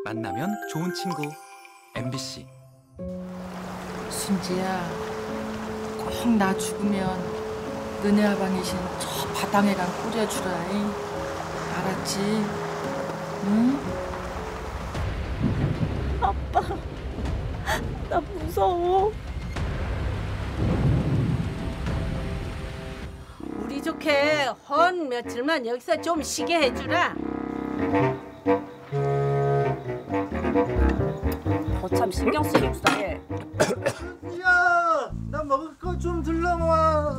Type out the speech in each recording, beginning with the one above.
만나면 좋은 친구 MBC. 순지야, 꼭 나 죽으면 너네 아방이신 저 바닥에랑 뿌려주라. 알았지? 응? 아빠, 나 무서워. 우리 좋게 헌 며칠만 여기서 좀 쉬게 해주라. 거참 신경 쓰기 입사해. 야, 나 먹을 거 좀 들러와.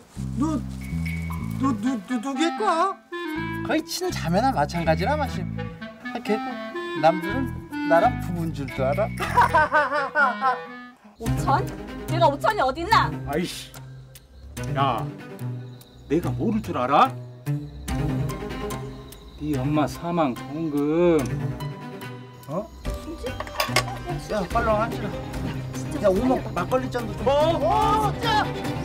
누구일까? 거의 친자매나 마찬가지라 마심. 걔고 남들은 나랑 부부인 줄도 알아. 오천? 내가 오천이 어딨나? 아이씨, 야, 내가 모를 줄 알아? 네 엄마 사망 송금. 어? 야, 빨리 와 앉으라. 야, 오목 막걸리 잔도 좀. 자!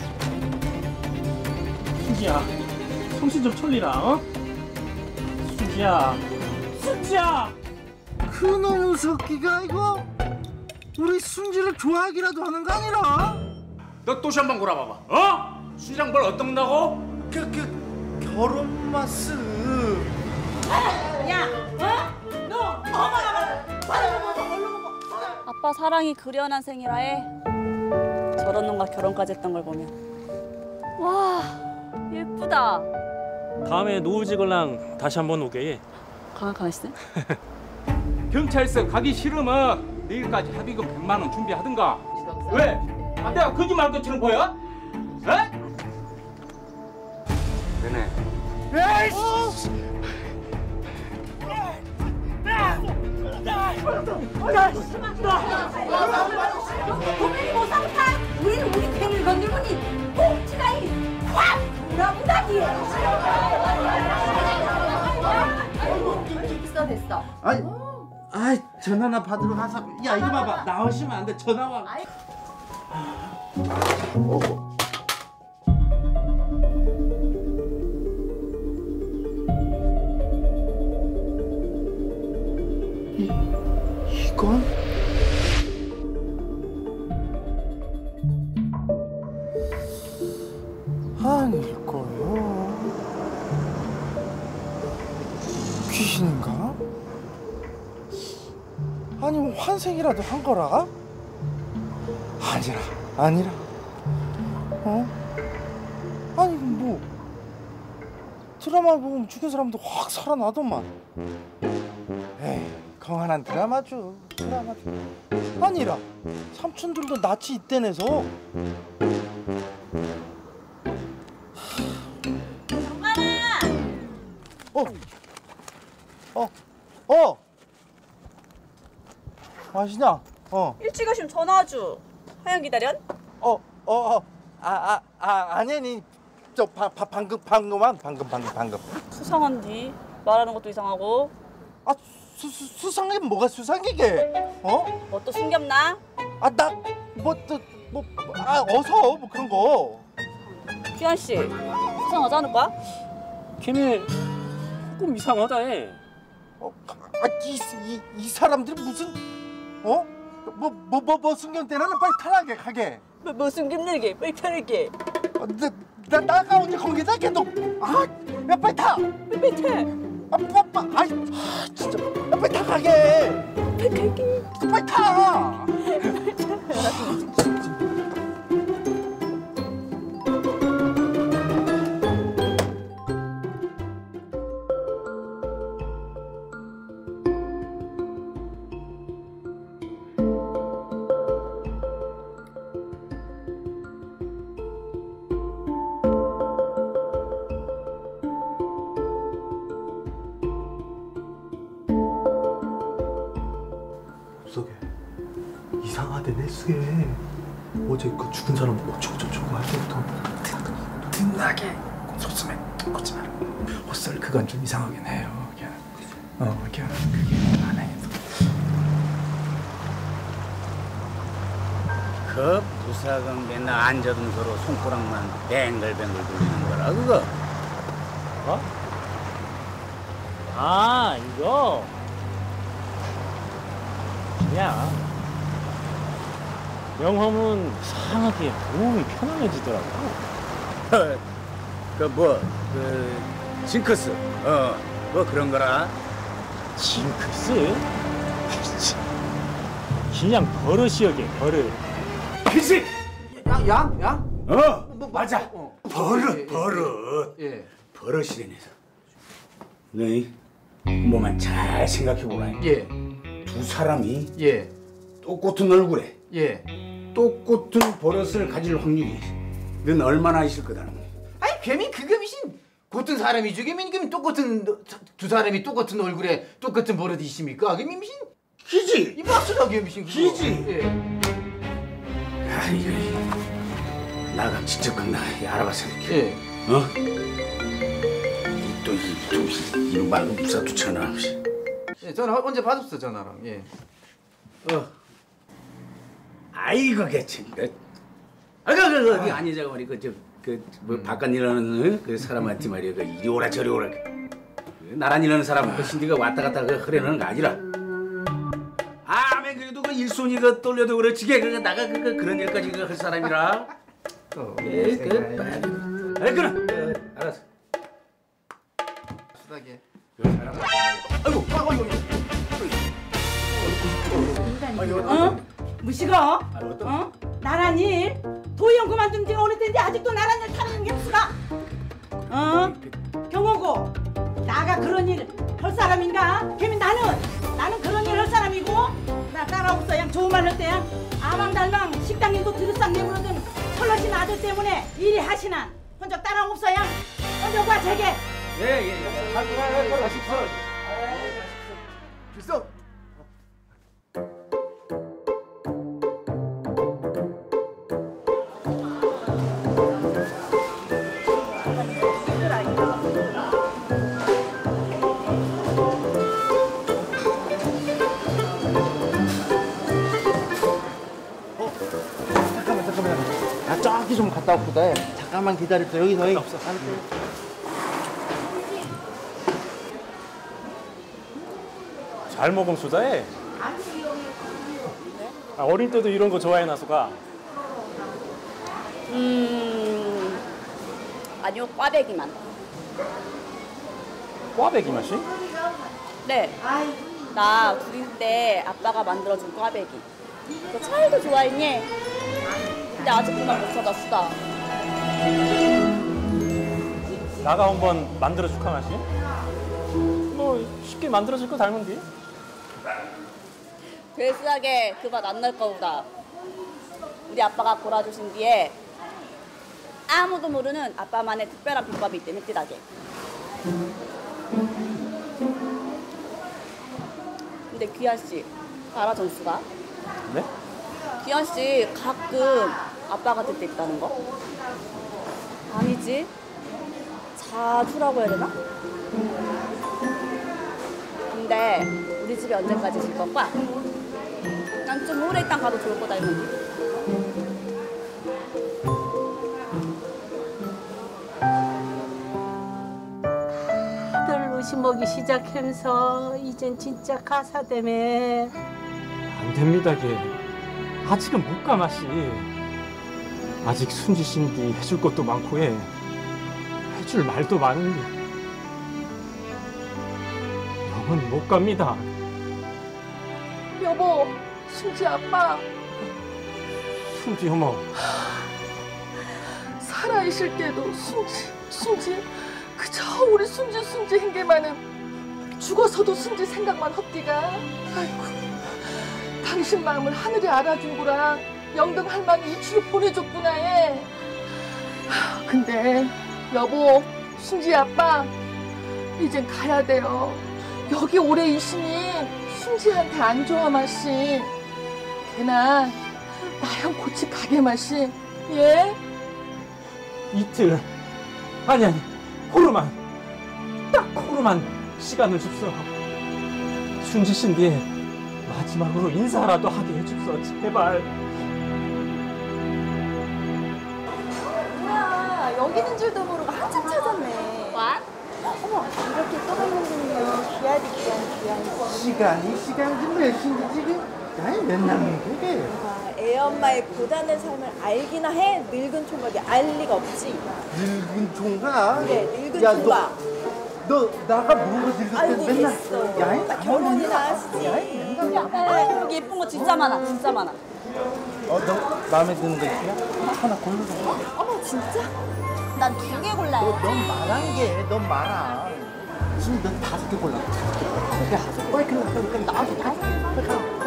순지야, 정신 좀 차리라, 어? 순지야, 순지야! 그놈의 새끼가 이거 우리 순지를 좋아하기라도 하는 거 아니라? 너 또 시험 번 골아봐봐, 어? 수지랑 뭘 어떤다고? 결혼 마스. 야, 어? 너 어머나 아빠 사랑이 그려난 생이라 해. 저런 놈과 결혼까지 했던 걸 보면. 와, 예쁘다. 다음에 노을 지걸랑 다시 한번 오게 해. 가만 있어. 경찰서 가기 싫으면 내일까지 합의금 100만 원 준비하든가. 왜? 아, 내가 거짓말 것처럼 보여? 에? 그네. 에이씨! 고민이 못 삼다. 우리는 우리 팽을 건들더니 꼭지가이 확 돌아보다니. 됐어. 아이, 전화나 받으러 가서. 야, 이거 봐봐. 나오시면 안 돼. 전화 와. 이건? 아닐걸요. 귀신인가? 아니면 환생이라도 한 거라? 아니라. 어? 아니 뭐 드라마 보면 죽은 사람도 확 살아나더만. 에이, 건한한 드라마죠. 아니라 삼촌들도 낯이 있대내서. 맛이냐? 일찍 오시면 전화하죠. 하영 기다련? 아니, 저 방금. 수상한디. 말하는 것도 이상하고. 아, 수상해. 뭐가 수상이게? 어? 뭐 또 숨겼나? 아, 나 어서 뭐 그런 거. 규환 씨, 수상하지 않을 거야? 걔네 조금 이상하다 해. 이 사람들이 무슨 뭐 숨겼대나는 빨리 탈락해 가게. 뭐 숨김들게, 빨리 편하게. 나가 언제 거기다 걔도. 야, 빨리 타. 빨리 타. 진짜. 야, 빨리 타 가게. 빨리 타. 이상하대 내 속에. 어제 그 죽은 사람 어쩌고저쩌고 할 때부터 든든하게 속숨에 걷지 마라. 헛소리 그건 좀 이상하긴 해요. 그냥 그게 안 해서. 그 부사관 맨날 앉아둔 서로 손가락만 뱅글뱅글 돌리는 거라 그거. 아, 이거? 아니야. 영험은 상하게 몸이 편안해지더라고. 징크스. 뭐 그런 거라. 징크스? 그냥 버릇이여게 버릇. 그치? 야? 맞아. 버릇. 예. 버릇이래서. 너희 뭐만 잘 생각해보라. 예. 두 사람이 예. 똑같은 얼굴에 예. 똑같은 버릇을 가질 확률이 넌 얼마나 있을 거다. 아니 개민 그게 미신 같은 사람이죠. 개민 똑같은 두 사람이 똑같은 얼굴에 똑같은 버릇이 있습니까? 개민 미신 기지? 이 박수다 개미신 기지? 예. 아 이거 나가 직접 갔나 알아봐서 이렇게. 예. 또 이런 말로 무사도 쳐나. 예. 전화 언제 받았어 전화랑. 예. 아이고 개참. 그거 아니자 말이 뭐 바깥 일하는 그 사람한테 말이야 그 이리 오라 저리 오라. 나란 일하는 사람 그 신디가 왔다 갔다 그 흐려는 거 아니라. 아멘 그래도 그 일손이가 떨려도 그렇지 그 나가 그런 일까지 할 사람이라. 그럼 알았어. 수다게. 무시거? 나란 일? 도의원 그만둔 지 어느 때인데 아직도 나란 일 타는 게 없어? 경호고 나가 그런 일 할 사람인가? 걔는 나는 그런 일 할 사람이고 나 따라오서 양 좋은 말 할 때야 아망달망 식당일도 드르싹 내부르던 철러신 아들 때문에 일이 하시나 혼자 따라오서 양 먼저 봐 제게 예예. 필성. 잠깐만. 나 저기 좀 갔다 올거다. 잠깐만 기다렸어. 여기서 없어. 잘 먹은 수다에. 어릴 때도 이런 거 좋아해 나수가. 아니요, 꽈배기만. 꽈배기 맛이? 네. 나 둘일 때 아빠가 만들어준 꽈배기. 너 차이도 좋아했니? 근데 아직도 난 못 찾았어. 나가 한번 만들어줄까 맛이? 뭐 쉽게 만들어줄 거 닮은디? 괴수하게 그 맛 안 날 거보다. 우리 아빠가 골아주신 뒤에 아무도 모르는 아빠만의 특별한 비법이 있대, 맵디다게. 근데 귀한 씨, 알아 전수가? 네? 귀한 씨 가끔 아빠 같을 때 있다는 거? 아니지? 자주라고 해야 되나? 근데 우리 집에 언제까지 질 거야? 난 좀 오래 있다 가도 좋을 거다 이거지. 아들 의심 먹이 시작하면서 이젠 진짜 가사 때문에 안 됩니다, 걔. 아직은 못 가 맛이. 아직 순지신디 해줄 것도 많고 해줄 말도 많은데 영은 못 갑니다. 여보, 순지 아빠 순지 어머. 살아있을 때도 순지 그저 우리 순지 한 게만은 죽어서도 순지 생각만 헛디가. 아이고, 당신 마음을 하늘이 알아준 거랑 영등 할머니 이추를 보내줬구나 해. 근데 여보, 순지 아빠 이젠 가야 돼요. 여기 오래 있으니 순지한테 안 좋아 마시. 걔나 나랑 고치 가게 마시. 예? 이틀 아니 하루만 딱 하루만 시간을 줍소. 순지신디 마지막으로 인사라도 하게 해줍소 제발. 뭐야, 여기 있는 줄도 모르고 한참 찾았네. 와? 어머, 이렇게 떠나는군요. 귀하디 귀한. 시간이 몇 시인지 지금? 야이 맨날 그게. 아, 애 엄마의 고단한 삶을 알기나 해. 늙은 총각이 알 리가 없지. 늙은 총각? 그래, 늙은 야, 총각. 너 나가 모르고 늙을 때 아이고 맨날. 됐어. 야이 나 결혼이나 하시지. 아, 여기 예쁜 거 진짜 많아, 진짜 많아. 너 마음에 드는 거 있어? 하나 고르자. 어머, 진짜? 난 2개 골라요. 넌 말한 게, 넌 말아. 지금 넌 5개 골라. 5개. 야, 빨리 그럼 나도 5개.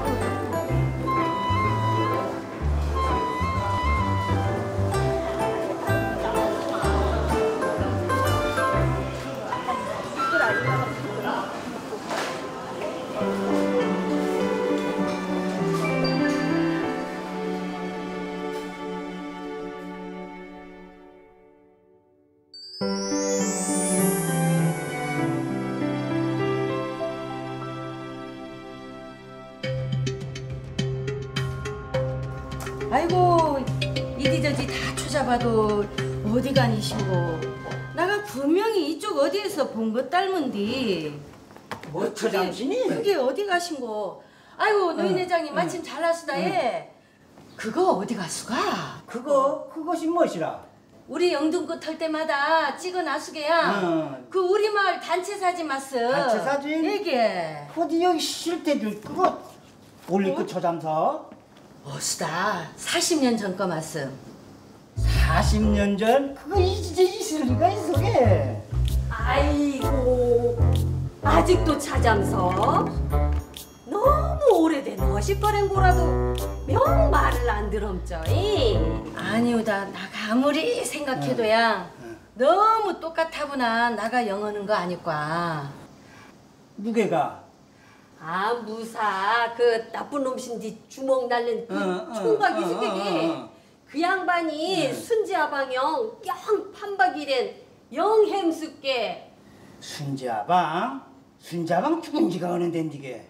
아이고 이리저리 다 찾아봐도 어디 가니시고 나가 분명히 이쪽 어디에서 본 것 닮은디 뭐 처장신이? 그게 어디 가신고 아이고 노인 회장님 마침 잘 나수다 예 그거 어디 가수가 그것이 무엇이라? 우리 영등포 털 때마다 찍어 나수게야 그 우리 마을 단체 사진 마스 단체 사진? 이게 어디 여기 실때도 그거 올릴 거 처장서? 어수다 40년 전 거 마스 40년 전? 그거 이제 있을 리가 있어 게. 아이고 아직도 차장서? 너무 오래된 어식거린 거라도 명 말을 안 들었죠이? 아니오다 나가 아무리 생각해도야 너무 똑같아구나 나가 영어는 거 아닐까 누게가? 아 무사 그 나쁜 놈신디 주먹 날린 그 총각이 생기게 그 양반이 순지아방영 영 판박이랜 영햄숙게 순자방? 순자방 죽은 지가 어느 덴디게?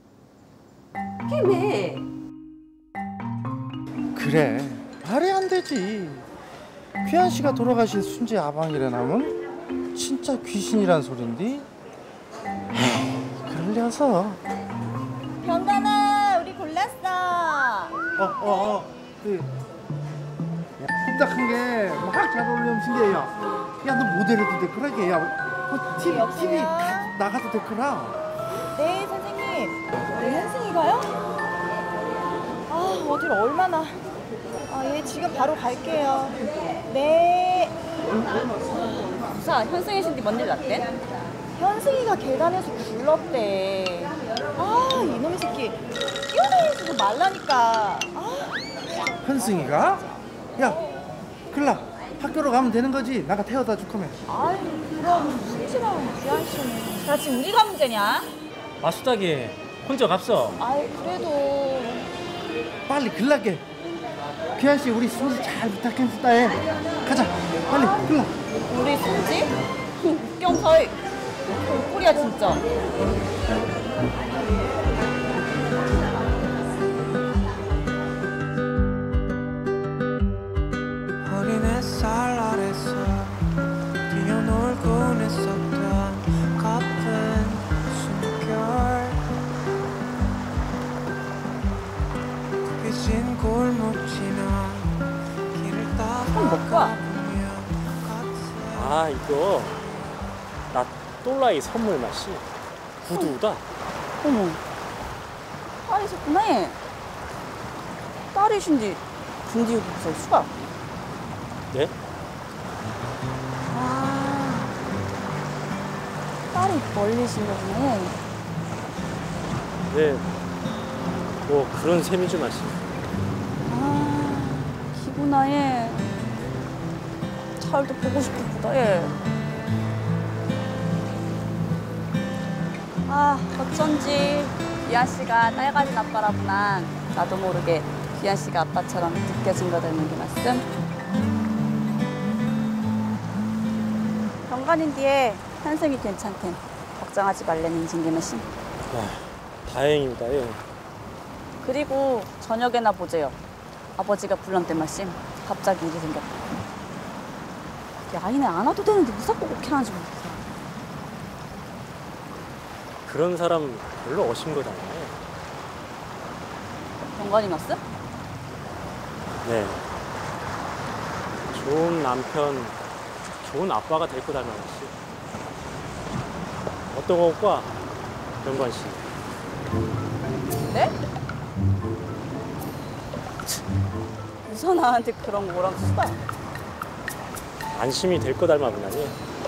걔네 그래 말이 안 되지. 귀한 씨가 돌아가신 순지 아방이라나면 진짜 귀신이란 소린디. 그럴 려서 병단아, 우리 골랐어. 삐딱한 게 막 잘 어울리면 신기해요. 야 너 모델해도 돼 그러게. 야 TV 나가도 돼 그라. 네, 선생님. 네, 현승이가요? 아, 어딜 얼마나. 아, 예, 지금 바로 갈게요. 네. 무사, 현승이 신디 뭔일 났대? 현승이가 계단에서 굴렀대. 아, 이놈의 새끼. 뛰어다니지도 말라니까. 아. 현승이가? 야 글라 학교로 가면 되는 거지. 나가 태워다 줄 거면. 아이, 그럼 순지랑 귀한 씨는. 야, 지금 우리가 문제냐? 마수다기 혼자 갑서. 아이, 그래도. 빨리 글라게. 귀한 씨 우리 순지 잘 부탁했다 해. 가자 빨리 글라. 우리 순지? 웃경서이. 꿀꿀이야 진짜. 어린 햇살 아래서 뛰어놀곤 했었던 가쁜 숨결 구겨진 골목 지나 길을 따라가 아 이거 나 또라이 선물 맛이 구두다. 어머, 딸이셨구나. 딸이신지 군지 무슨 수가? 네? 아, 딸이 멀리신 거구나. 네, 뭐 그런 셈이죠 맛이. 아, 기구나 얘. 잘도 보고 싶었다 얘. 아, 어쩐지 귀한 씨가 딸 가진 아빠라구나. 나도 모르게 귀한 씨가 아빠처럼 느껴진 거라는 게 말씀. 병간인 뒤에 현승이 괜찮텐. 걱정하지 말래는 징계마심. 와, 다행입니다. 예. 그리고 저녁에나 보재요. 아버지가 불렀던 말씀. 갑자기 일이 생겼다. 야, 아이네 안 와도 되는데 무사고 꼭 해야지 모르겠어. 그런 사람 별로 어신 거잖아요. 정관이 났어? 네. 좋은 남편, 좋은 아빠가 될 거 닮아가씨. 어떤 것과 병관 씨. 네? 무슨 나한테 그런 거랑 수다. 안심이 될 거 닮아보다니.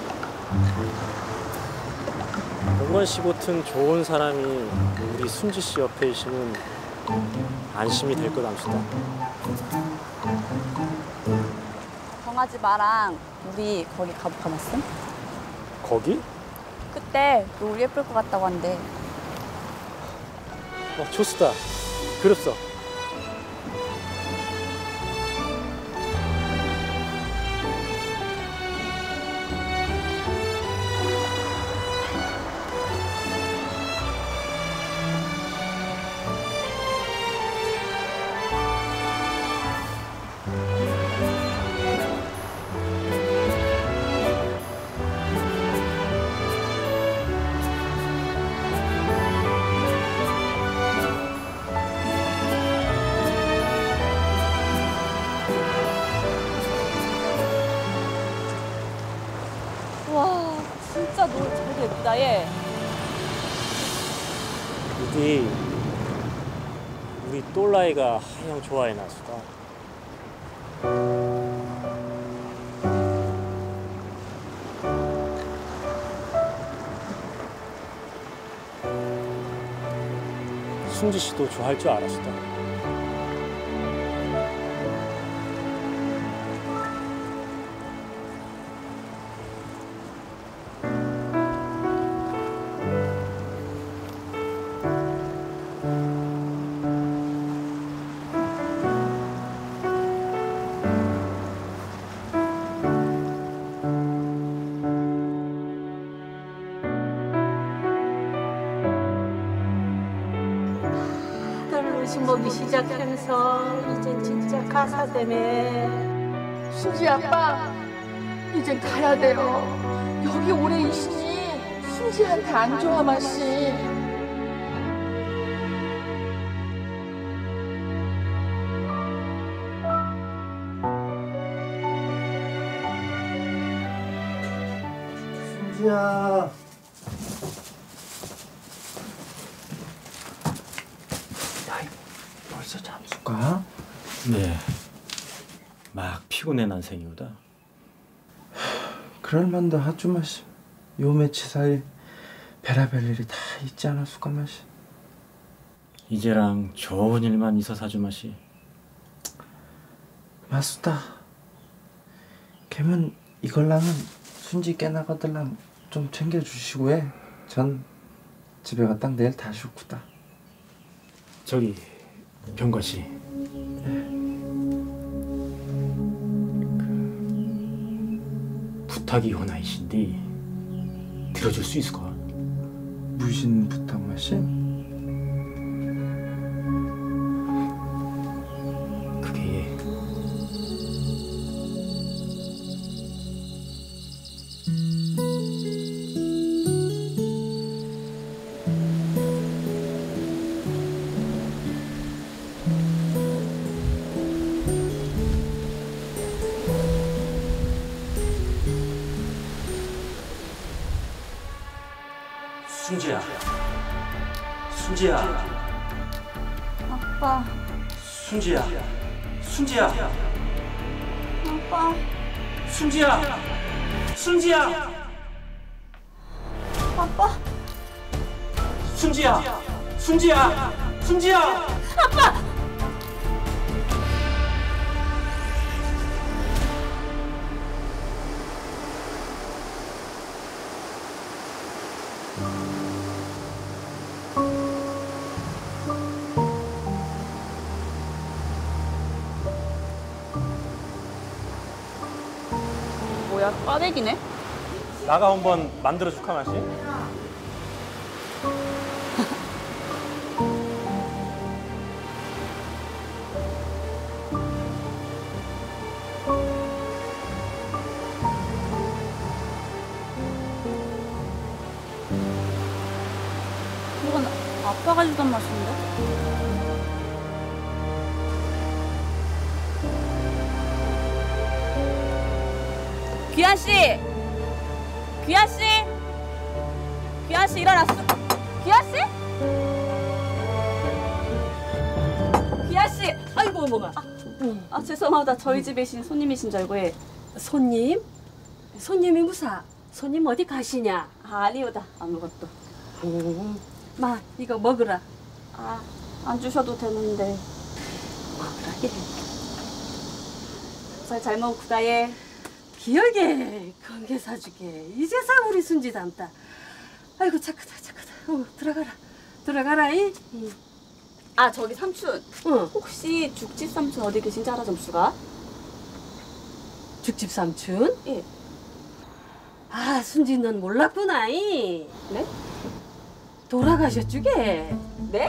병관 씨 같은 좋은 사람이 우리 순지 씨 옆에 있으면 안심이 될 거 닮수다. 정아지 마랑 우리 거기 가봤음? 거기? 그때 노을 예쁠 것 같다고 한대. 좋수다. 그럽소. 와, 진짜 노을 되게 예쁘다, 얘. 부디 우리 똘라이가 하양 좋아해 나수다. 순지 씨도 좋아할 줄 알았다. 음식 먹기 시작하면서 이젠 진짜 가사 때문에. 순지 아빠, 이젠 가야 돼요. 여기 오래 있으니 순지한테 안 좋아 마시. 순지야. 벌써 잠수가? 네. 막 피곤해 난생이오다. 그럴만도 하주 마시. 요 며칠 사이 별의별 일이 다 있지 않았을까 마시. 이제랑 좋은 일만 있어 사주 마시. 맞수다. 걔는 이걸랑은 순지 깨나거들랑 좀 챙겨주시고 해. 전 집에 갔다 내일 다시 오구다. 저기 병관 씨. 부탁이 호나이신데 들어줄 수 있을까? 무슨 부탁 마시? 그게 순지야. 순지야. 아빠. 순지야. 순지야. 아빠. 순지야. 순지야. 아빠. 순지야. 순지야. 순지야. 아빠. 뭐야, 꽈배기네? 나가 한번 만들어 줄까 마시? 이건 아빠가 주던 맛인데? 귀한 씨, 귀한 씨, 귀한 씨 일어났어. 귀한 씨? 귀한 씨, 아이고 어머나. 아 죄송하다. 저희 집에 계신 손님이신 줄 알고 해. 손님? 손님이 무사? 손님 어디 가시냐? 아니오다 아무것도. 마 이거 먹으라. 아 안 주셔도 되는데. 먹으라. 잘 먹구다 예. 기억에 건게 사주게. 이제서 우리 순지 닮다. 아이고 착하다 착하다. 들어가라. 들어가라 이. 아 저기 삼촌. 혹시 죽집 삼촌 어디 계신지 알아 점수가? 죽집 삼촌? 예. 아 순지 넌 몰랐구나 이. 네? 돌아가셨주게. 네?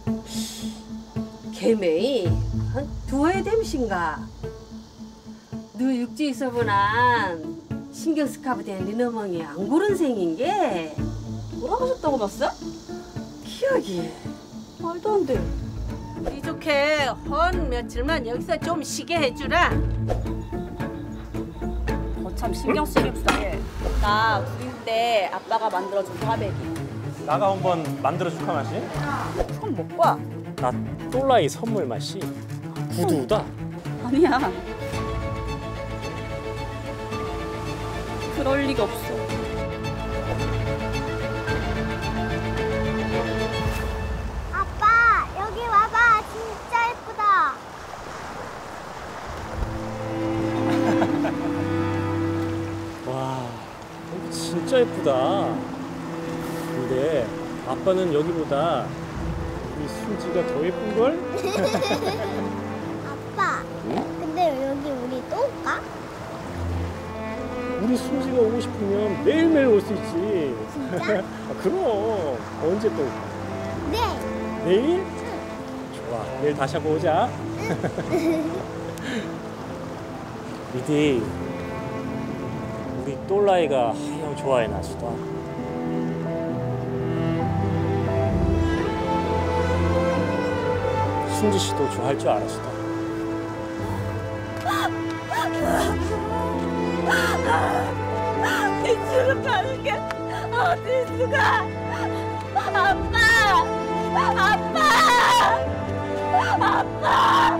개매이 한 두어에 됨신가. 너 육지 있어보난 신경 스카브 된 니너멍이 안 고른 생인게. 돌아가셨다고 봤어? 기억이 말도 안 돼. 이 좋게 헌 며칠만 여기서 좀 쉬게 해주라. 참 신경 쓰게 부탁해. 나 구인데 아빠가 만들어준 꽈배기. 나가 한번 만들어줄까 맛이? 그럼 못 봐. 나 똘라이 선물 맛이 구두다. 아니야. 그럴 리가 없어. 아빠, 여기 와봐. 진짜 예쁘다. 와, 진짜 예쁘다. 근데 아빠는 여기보다 우리 순지가 더 예쁜걸? 아빠, 근데 여기 우리 또 올까? 우리 순지가 오고 싶으면 매일매일 올 수 있지. 진짜? 아, 그럼. 언제 또 올까? 네. 내일? 좋아, 내일 다시 한번 오자. 미디, 우리 똘라이가 하영 좋아해 나수다. 순지 씨도 좋아할 줄 알았수다. 이쪽으로 가는 게 어디 수가? 아빠! 아빠! 아빠!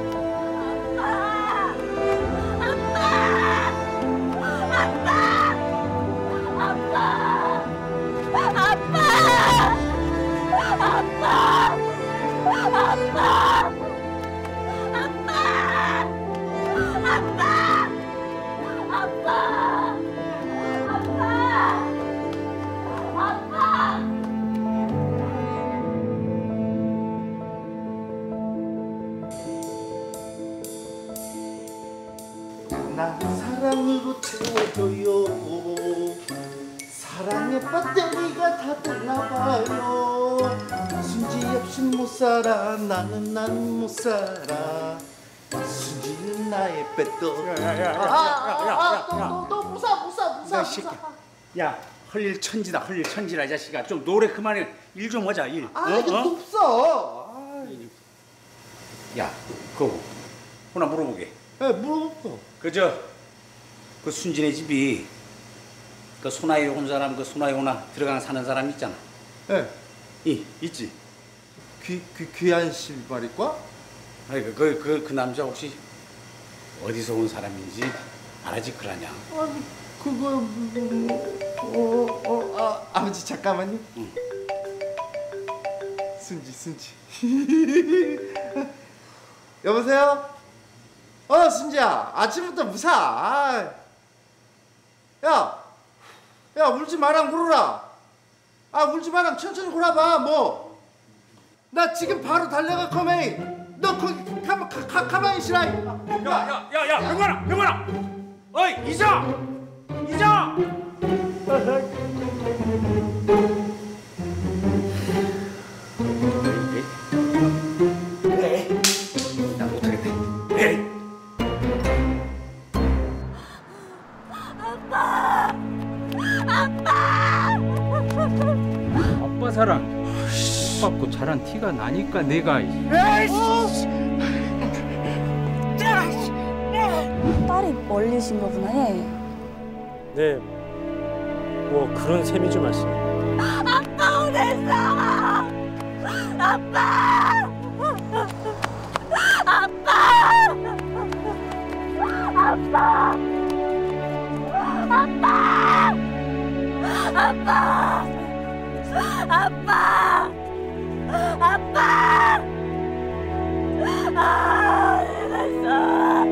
나 사랑으로 채워줘요. 사랑의 배터리가 다 됐나봐요. 순지 없이 못 살아. 나는 못 살아. 순지는 나의 배터리. 너 무사. 야, 헐일 천지다, 헐일 천지라, 이 자식아. 좀 노래 그만해. 일 좀 하자, 일. 이거 없어. 야, 그거 하나 물어보게. 물어보. 그 순진의 집이 그 소나이 온 사람, 그 소나이 오나 들어가는 사는 사람 있잖아. 있지. 귀한 씨 말일까? 아니 그 남자 혹시 어디서 온 사람인지 알아지 그러냐? 그거 아버지 잠깐만요. 순지. 여보세요? 순지야, 아침부터 무사. 야, 울지 마랑 굴어라. 울지 마랑 천천히 굴어봐. 뭐? 나 지금 바로 달려가 커메이. 너 거기 가만히 있으라. 야, 병관아. 어이, 이자. 나 못하겠네. 아빠 사랑. 받고 잘한 티가 나니까 내가. 딸이 멀리신 거구나 해. 네, 뭐 그런 셈이죠, 마씨. 아빠 오랬어. 아빠. 아빠. 아빠. 아빠. 아빠. 아빠. 아빠. 아, 이랬어.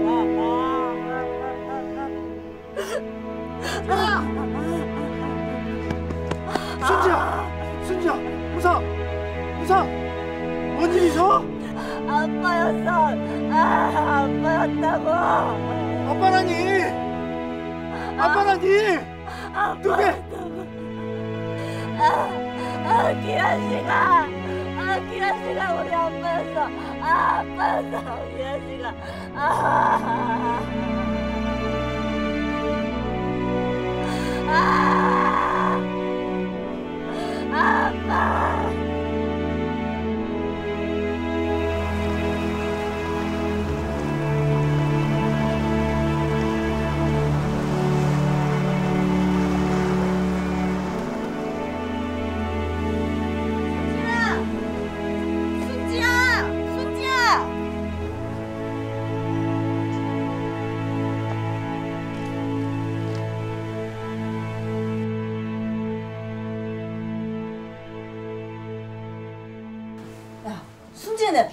순지야, 웃어. 뭔 일이죠? 아빠였어. 아빠였다고. 아빠라니? 누구게? 기란 씨가 우리 아빠였어. 아빠였어. 기란 씨가. 아빠. 순지야. 야, 순지는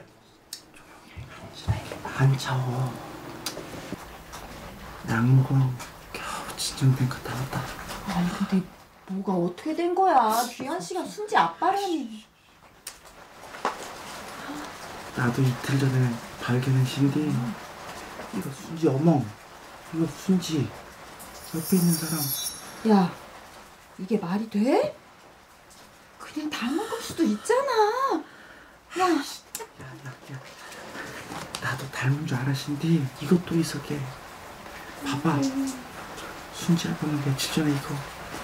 안 차워. 양모가 겨우 진정된 거 나왔다. 아니 근데 뭐가 어떻게 된 거야? 귀한 씨가 순지 아빠라니. 나도 이틀 전에 발견한 신디. 이거 순지 어멍. 이거 순지. 옆에 있는 사람. 야, 이게 말이 돼? 그냥 닮은 걸 수도 있잖아. 야, 나도 닮은 줄 알아 신디. 이것도 있었게. 봐봐. 순지 아빠는 며칠 전에 이거.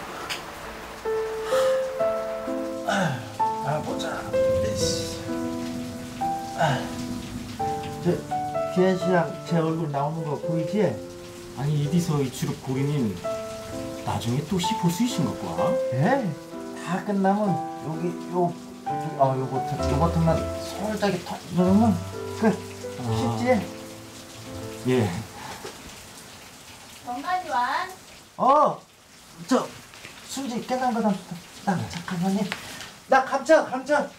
보자. 저 기현 씨랑 제 얼굴 나오는 거 보이지? 아니 이디서 이치로 보리님 나중에 또 시 볼 수 있는 것과? 예? 다 끝나면 요거트만 솔직히 턱 누르면 끝. 쉽지? 예. 정관이 완. 저 순지 깨난 거다. 나 잠깐만요. 나 감자.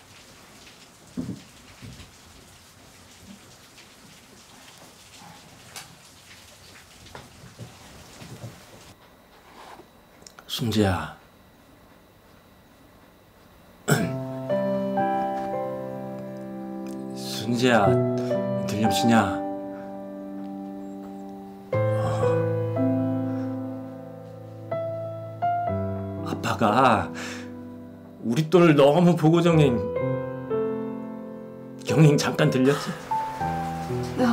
순지야. 순지야, 들렴치냐? 아빠가 우리 똘 너무 보고 정행. 경행 잠깐 들렸지? 야,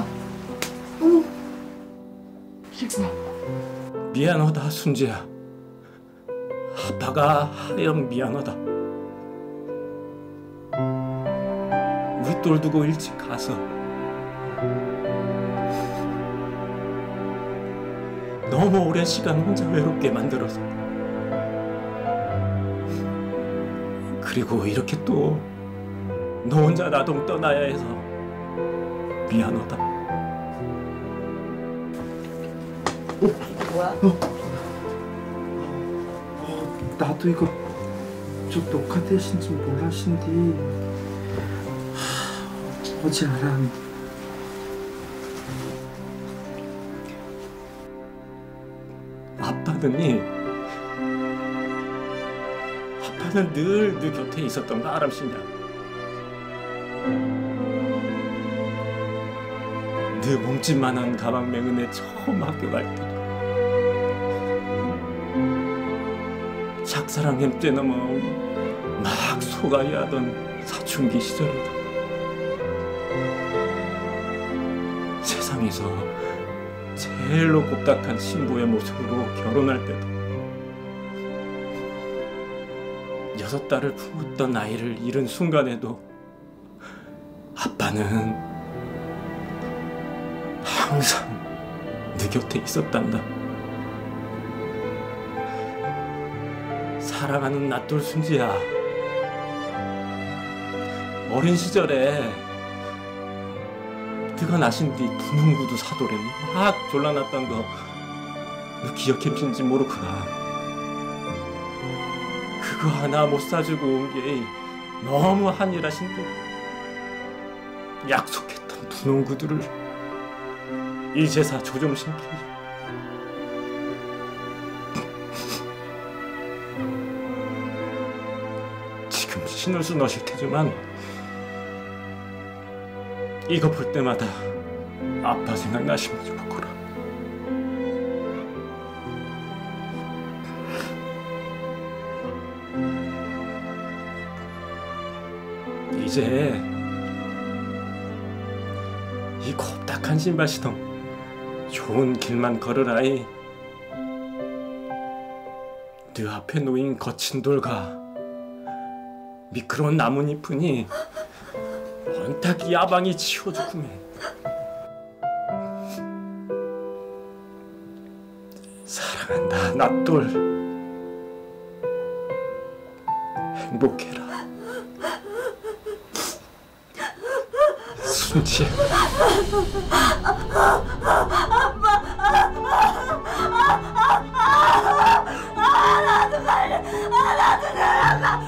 이게 뭐야? 미안하다 순지야. 아빠가 하영 미안하다. 우리 똘 두고 일찍 가서 너무 오랜 시간 혼자 외롭게 만들어서, 그리고 이렇게 또 너 혼자 나동 떠나야 해서 미안하다. 뭐야? 나도 이거 저 녹화 대신지 몰라 신디. 어제 알아. 아빠는 늘 네 곁에 있었던 거 알았시냐? 네 몸짓만한 가방 매근에 처음 학교 갈 때도, 작사랑 때 넘어 막 속아야하던 사춘기 시절에도, 세상에서 제일로 곱닥한 신부의 모습으로 결혼할 때도, 6달을 품었던 아이를 잃은 순간에도 아빠는 항상 네 곁에 있었단다. 사랑하는 낫돌 순지야. 어린 시절에 네가 나신 뒤 분홍구두 사돌에 막 졸라났던 거 너 기억했는지 모르구나. 그거 하나 못 사주고 온 게 너무 한일하신데 약속했던 분홍구두를 이제사 조정신께 지금 신을 수 너실 테지만 이거 볼 때마다 아빠 생각나시면 좋겠구나. 이제 이 곱닥한 신발 시동 좋은 길만 걸으라이. 네 앞에 놓인 거친 돌과 미끄러운 나뭇잎이니 원탁 야방이 치워주구매. 사랑한다 낫돌. 행복해라 순지야. 나도 빨리 나도 내려가.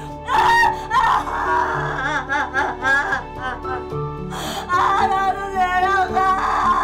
나도 내려가.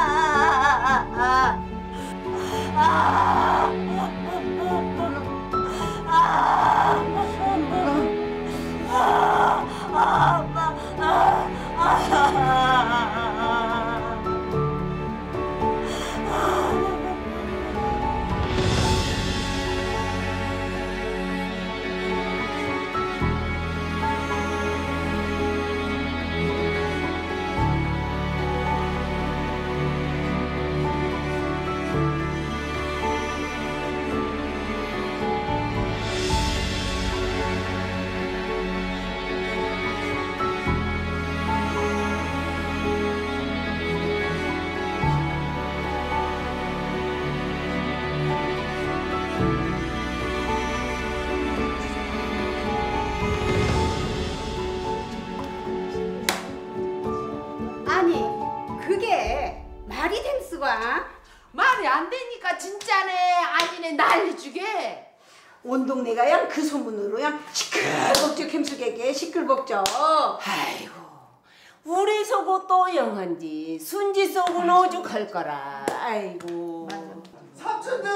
말이 댕수가? 말이 안 되니까 진짜네 아니네 난리주게. 온 동네가 양 그 소문으로 양 시끌벅적 힘수게게 시끌벅적. 아이고 우리 속은 또 영한디 순지 속은 오죽할 거라. 아이고 삼촌들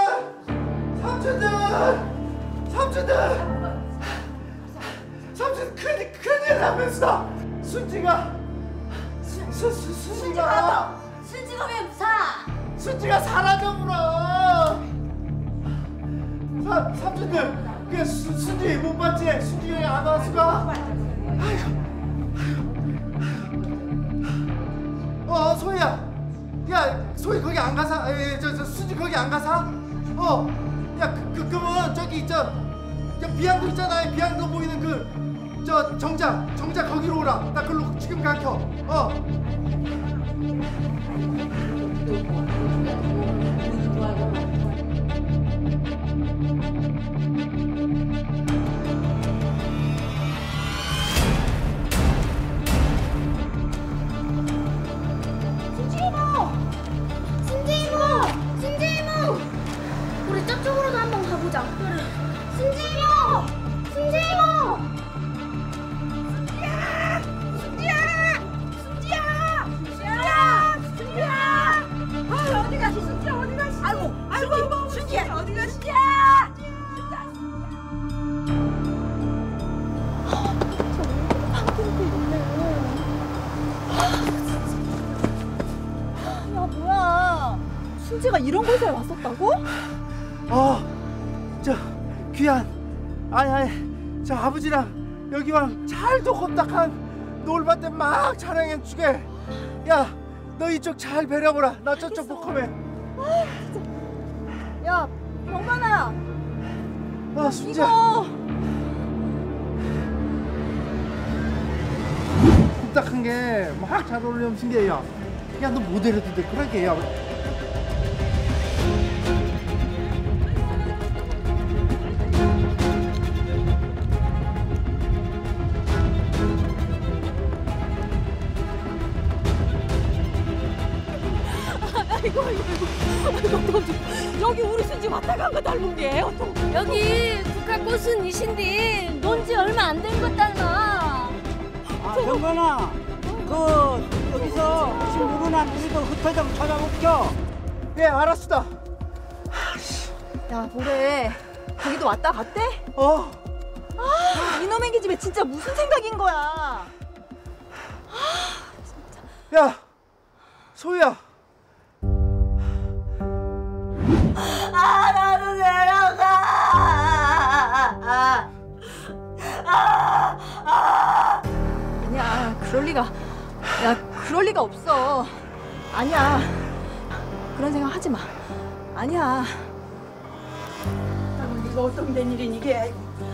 삼촌 큰일 나면서 순지가 순지가 왜 무사? 순지가 사라져버려. 삼촌들 그 순지 못 봤지? 순지 여기 안 왔을까? 아이고. 소희야. 야 소희 거기 안 가사? 저 순지 거기 안 가사? 야 그러면 저기 저 비양도 있잖아. 비양도 보이는 그 저 정자 거기로 오라. 나 그걸로 지금 가켜. 순지 이모 우리 저쪽으로도 한번 가보자. 그래. 순지 이모 어디 가시 순지야 어디 가시? 아이고 순지야 어디 가시냐? 야 뭐야? 순지가 이런 곳에 왔었다고? 저 귀한 아니 저 아버지랑 여기 왕 잘도 곱닥한 놀밭에 막 자랑해 주게. 야 너 이쪽 잘 배려보라. 나 저쪽 복컴해. 야 병만아. 순지야. 곱닥한 게 막 잘 어울리면 순지야. 야 너 모델해도 돼. 그러게. 야 빨간 거 닮은 게 여기 국화 꽃은 이신디 논지 얼마 안 된 것 닮아. 경건아, 여기서 지금 누구나 우리도 흩어 좀 찾아볼게요. 예, 알았습니다. 야 보래 거기도 왔다 갔대? 이놈의 기집애 진짜 무슨 생각인 거야? 야, 소희야. 나도 내려가. 아니야 그럴 리가. 야 그럴 리가 없어. 아니야 그런 생각 하지 마. 아니야. 이거 어떤 된 일인 이게.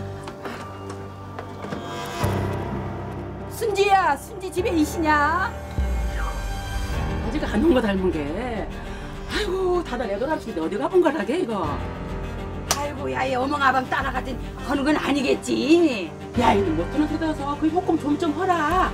순지야, 순지 집에 이시냐? 아직 안 온 거 닮은 게. 아이고 다들 애돌아치는데 어디 가본 거라게 이거. 아이고 야이 어멍아방 따라가진 하는 건 아니겠지. 야 이거 못 드는 데서 그 호금 좀 허라.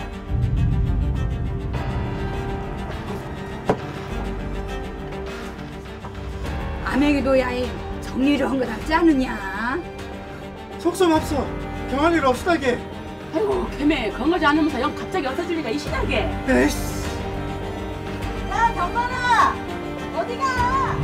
아맹이도 야이 정리를 한 거 닮지 않느냐? 속셈합소. 경할 일 없으다게. 아이고 걔네 건거지 않으면서 영 갑자기 없어질 리가 이시다게. 에이씨. 야 경건아 어디가?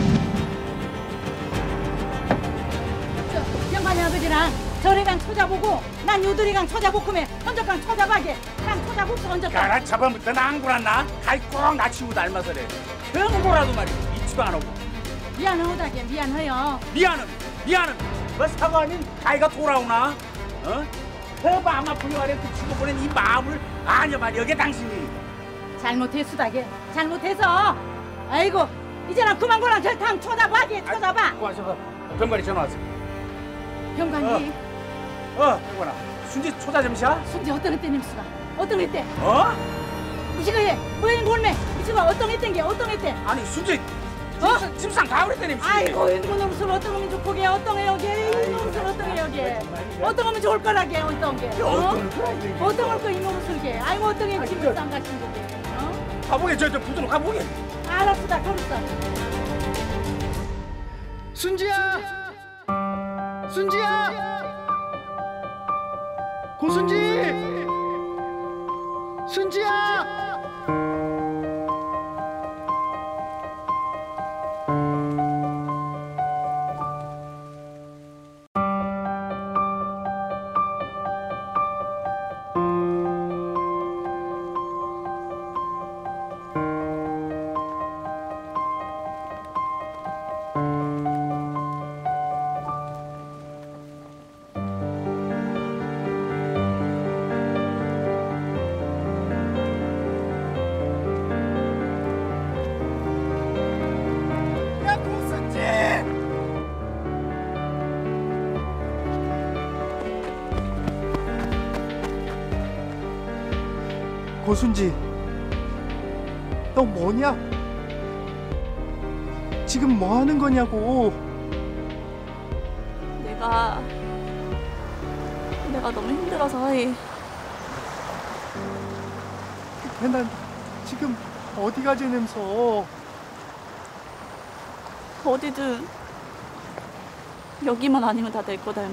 병관이 아버지랑 저리강 찾아보고 난 요들이강 찾아보고매 헌적강 찾아봐게. 강 찾아보고 헌적강. 야나 저번부터 나 안 굴었나? 가이 꼭나 친구 닮아서래. 병보라도 말이야 이치도 안 오고. 미안하다게 미안해요. 미안은 뭐 사과 아닌 가이가 돌아오나? 어? 그 마음 아프게 말해 그 친구 보낸 이 마음을 아냐 말이야 여기 당신이. 잘못했수다게 잘못해서. 아이고 이제는 그만 거랑 저강 쳐다봐게 쳐다봐. 고마워. 병관이 전화 왔어. 병관이. 병관아. 순지 초자 점시야? 순지 어떤 때 냄새가? 어떤 때? 무시가해 뭐인 골매 무시가 어떤 때 어떤 때? 아니 순지 집상 가오리 때 냄새. 아이고 이놈 놈술 어떤 거면 좋고게 어떤 게 여기 이놈 술 어떤 게 여기 어떤 거면 좋을 거라게 어떤 게 어떤 걸거 이놈 술게 아이고 어떤 게 집상 같은 거게 가보게 저 부두로 가보게. 알았다 가보자. 순지야. 고순지. 순지야. 고순지, 너 뭐냐? 지금 뭐 하는 거냐고. 내가 너무 힘들어서 난 지금 어디 가지면서? 어디든 여기만 아니면 다 내 거 닮아.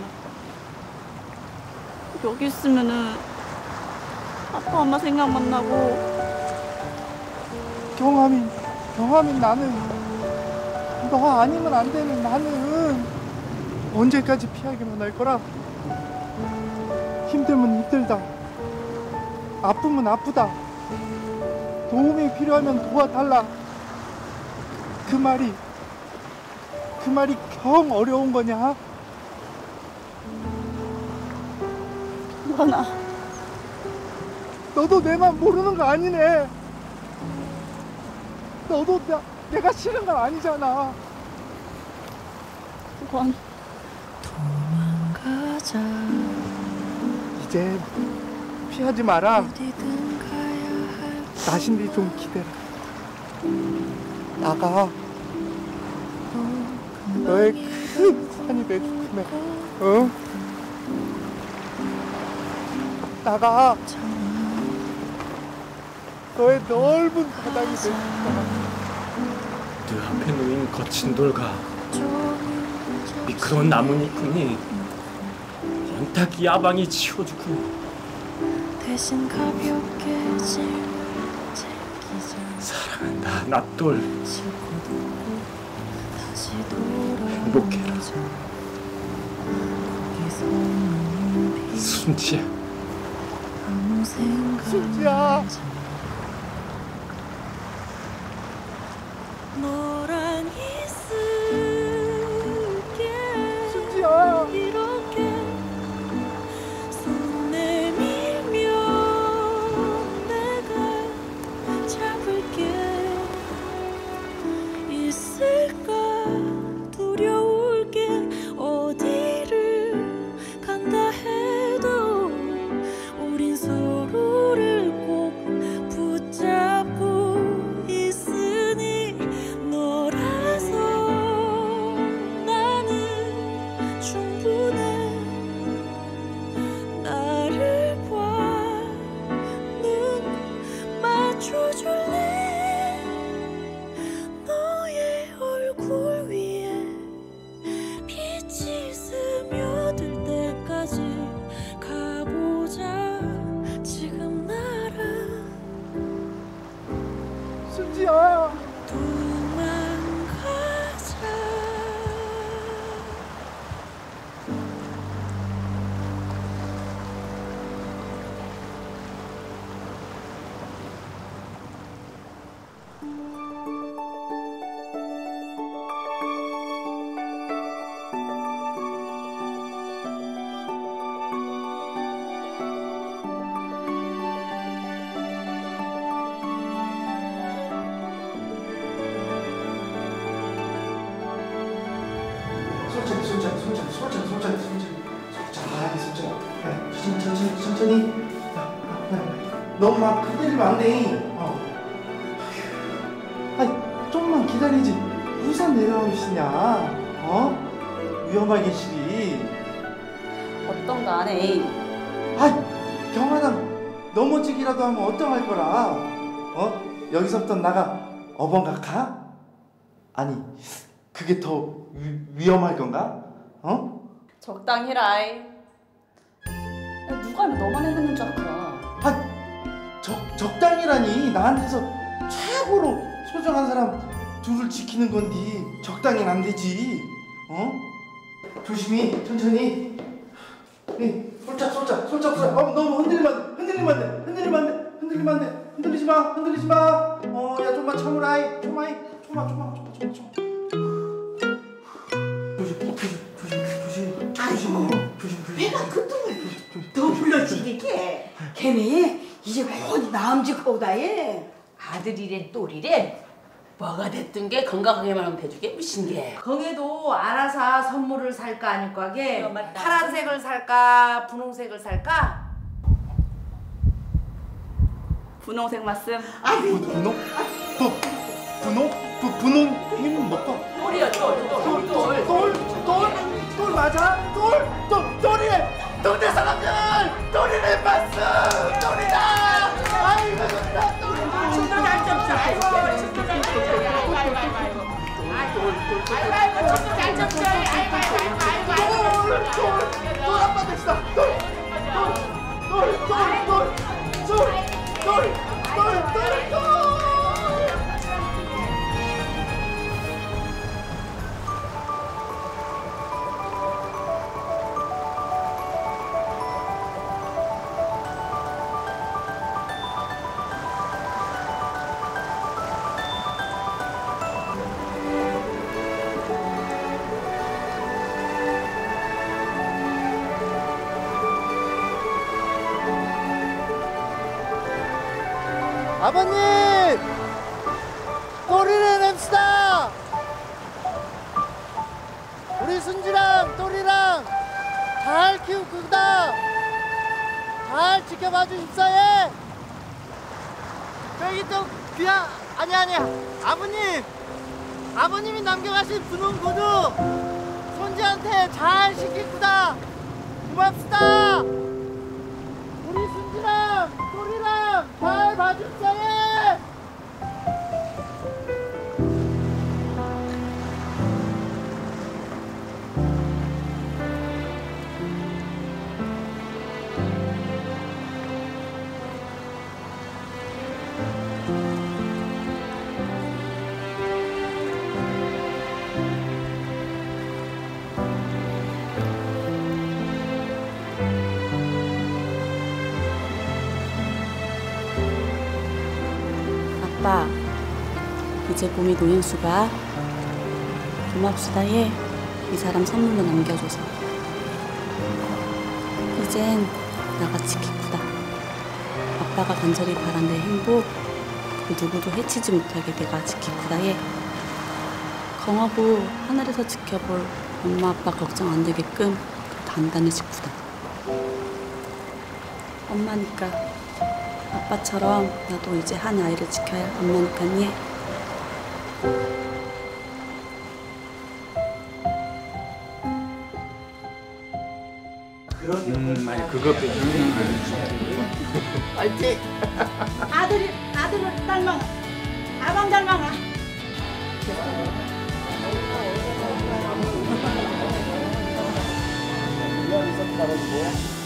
여기 있으면은 아빠 엄마 생각만 나고. 경함이 나는 너 아니면 안 되는 나는 언제까지 피하기만 할 거라? 힘들면 힘들다, 아프면 아프다, 도움이 필요하면 도와달라. 그 말이 경 어려운 거냐? 하나. 너도 내 맘 모르는 거 아니네. 너도 내가 싫은 건 아니잖아. 그건 도망가자. 이제 피하지 마라. 나신디 좀 기다려. 나가. 너의 큰 산이 돼줄게. 어? 나가. 너의 넓은 바닥이 돼줄까. 내 앞에 놓인 거친 돌과 그런 나뭇잎꾼이 영탁이 야방이 치워주고 대신 가볍게 사랑한다 낫돌 행복해라 순지야 순지야 너랑 있을게 순지야 이렇게 손 내밀면 내가 잡을게 있을까 두려울 게 어디를 간다 해도 우린 서로를 꼭 붙잡고 있으니 너라서 나는 충분해 나를 봐 눈 맞춰줄래 너의 얼굴 위에 빛이 스며들 때까지 가보자 지금 나랑 순지야 도망가자 천천히 너무 막 흔들리면 안 돼. 아니 좀만 기다리지 우산 내려오시냐 위험하게 시리. 어떤가 하네. 경아나 넘어지기라도 하면 어떡할 거라. 여기서부터 나가 어벙가 가? 아니 그게 더 위험할 건가? 적당히 해라이. 누가 알면 너만 해놓는 줄 알아. 적당이라니. 나한테서 최고로 소중한 사람 둘을 지키는 건디 적당히는 안 되지. 조심히 천천히. 솔짝. 너무 흔들리면 안 돼. 흔들리지 마. 야 좀만 참으라. 조심. 내가 그 똥을 더 불러지게 걔네 이제 곧 나음직하다 해. 아들이래 딸이래 뭐가 됐든 게 건강하게만 하면 돼주게 무슨 게 거기도 알아서 선물을 살까 아닐까 게 파란색을 살까 분홍색을 살까? 분홍색 말씀. 분홍 먹고. 똘이야 똘 맞아? 똘이래. 똘대 사람들 똘이래 봤어. 똘이다. 아이고 똘 아빠 됐어. 똘. 아버님! 똘이네 냄새다! 우리 순지랑 똘이랑 잘 키우고다! 잘 지켜봐 주십사예! 저기 또 아니야 아버님이 남겨가신 분홍 구두 손지한테 잘 시키구다! 고맙습니다! 우리 순지랑 똘이랑 잘 봐주세요. 어제 봄이 노인수가 고맙수다 얘. 이 사람 선물로 남겨줘서. 이젠 나가 지키구다. 아빠가 간절히 바란 내 행복 그 누구도 해치지 못하게 내가 지키구다 얘. 강하고 하늘에서 지켜볼 엄마 아빠 걱정 안 되게끔 더 단단해지구다. 엄마니까 아빠처럼 나도 이제 한 아이를 지켜야 할 엄마니까 얘. 아니 그것도 알지? 아들을 닮아. 아방 닮아가. 미안 있었다고.